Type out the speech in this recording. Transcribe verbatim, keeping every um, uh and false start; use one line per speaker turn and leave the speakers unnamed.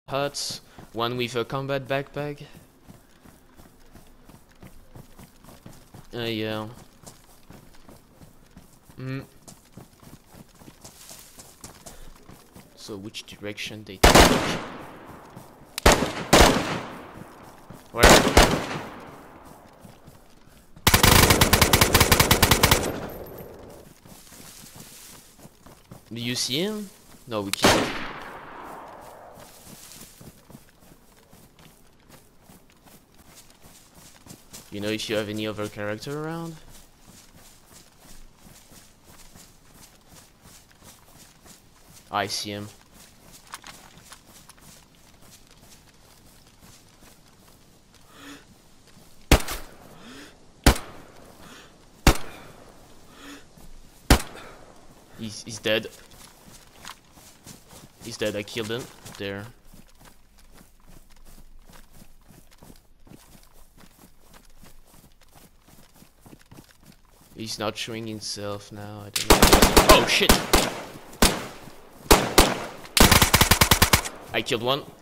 huts, one with a combat backpack. Uh, yeah. Mm. So which direction they take? Where? Do you see him? No, we can't. You know if you have any other character around? I see him. He's, he's dead. He's dead, I killed him. There. He's not showing himself now, I don't know. Oh shit! I killed one.